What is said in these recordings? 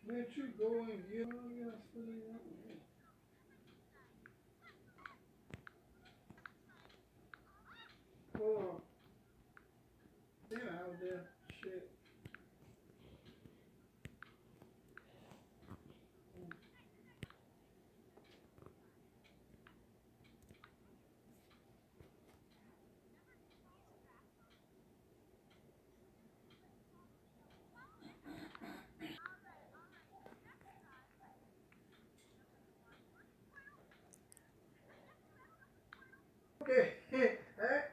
Let you go and get all your food. Oh, then out there, shit. Okay, alright.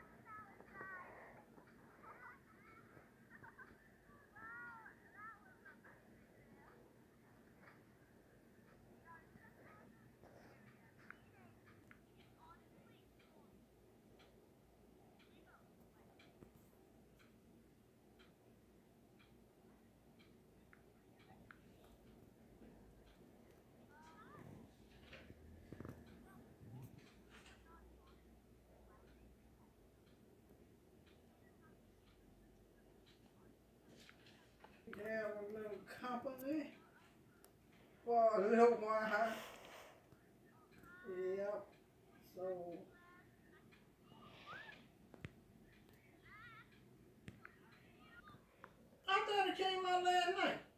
Have a little company for a little while. Yep. So I thought it came out last night.